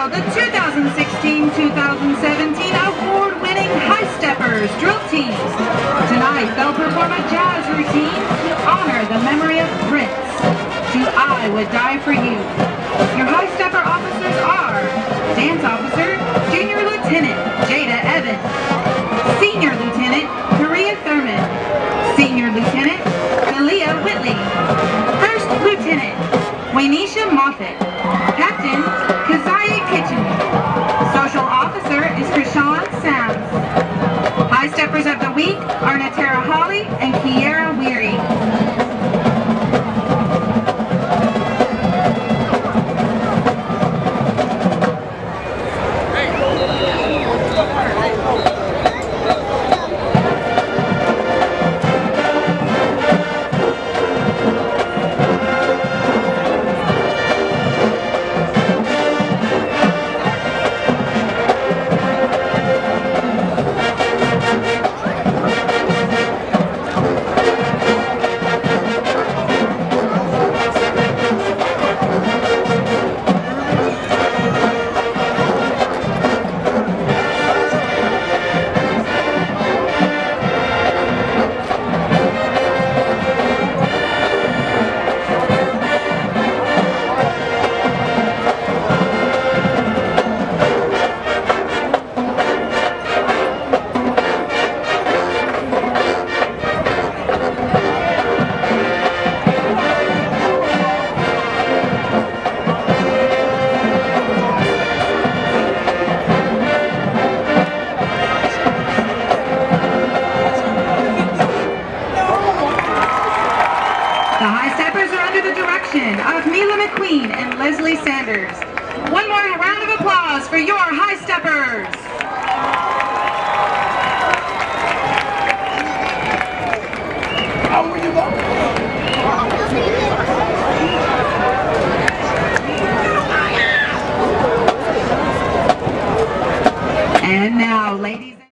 also the 2016-2017 award-winning Highsteppers drill team. Tonight they'll perform a jazz routine to honor the memory of Prince. To I Would Die For You. Your High-Stepper officers are Dance Officer, Junior Lieutenant Jada Evans, Senior Lieutenant Korea Thurman, Senior Lieutenant Kalia Whitley, First Lieutenant Waynisha Moffett, Captain Keziah Kitchen, Social Officer is Krishan Sams. High-Steppers of the Week are Natara Holly and Kiera Weary. The Highsteppers are under the direction of Mila McQueen and Leslie Sanders. One more round of applause for your Highsteppers. And now, ladies